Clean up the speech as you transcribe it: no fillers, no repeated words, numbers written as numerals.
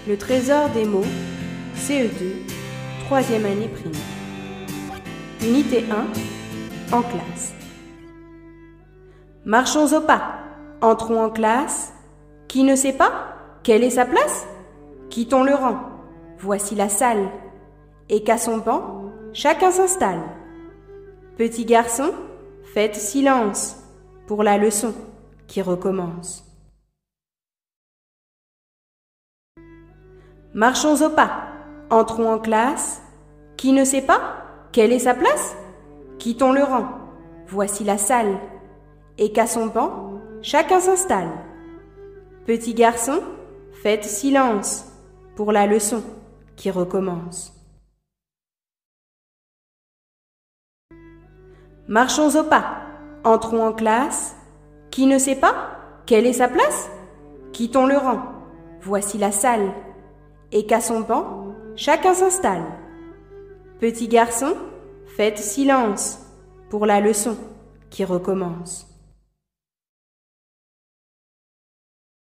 Le trésor des mots, CE2, 3e année primaire. Unité 1, en classe. Marchons au pas, entrons en classe. Qui ne sait pas quelle est sa place? Quittons le rang, voici la salle. Et qu'à son banc, chacun s'installe. Petits garçons, faites silence pour la leçon qui recommence. Marchons au pas, entrons en classe. Qui ne sait pas quelle est sa place? Quittons le rang, voici la salle. Et qu'à son banc, chacun s'installe. Petits garçons, faites silence pour la leçon qui recommence. Marchons au pas, entrons en classe. Qui ne sait pas quelle est sa place? Quittons le rang, voici la salle. Et qu'à son banc, chacun s'installe. Petits garçons, faites silence pour la leçon qui recommence.